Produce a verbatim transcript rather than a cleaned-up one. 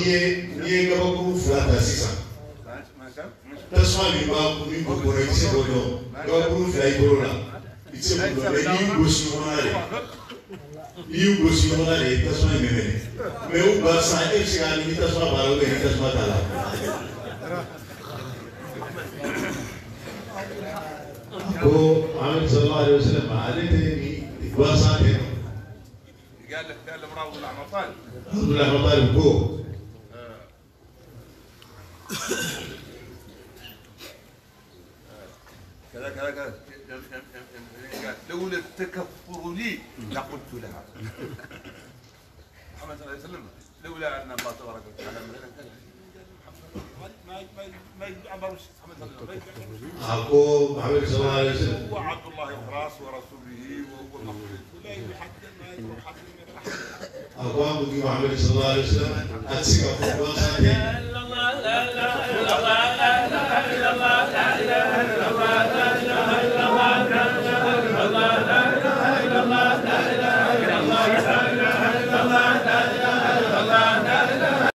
niye niye kabakuru flat asisa tasma ni ba kuni ko ko ise ko do kabakuru flat ko la ise ko do ni go si wona le ni go si wona le tasma ni meme me u ba sa e siga ni tasma ba lo ni tasma tala ko Muhammad sallallahu alaihi wasallam alete ni ba sa te قال لك قال لمراوي العمطان العمطان كو كذا كذا كذا لولا التكفر لي لقلت لها محمد صلى الله عليه وسلم لولا ان الله تبارك وتعالى ما ما ما يعبر محمد صلى الله عليه وسلم اكو محمد صلى الله عليه وسلم هو عبد الله وخلاص ورسوله والمقصود ولا يحد ما يروح حد أقوام بقي محمد صلى الله عليه وسلم أتسقى فوقا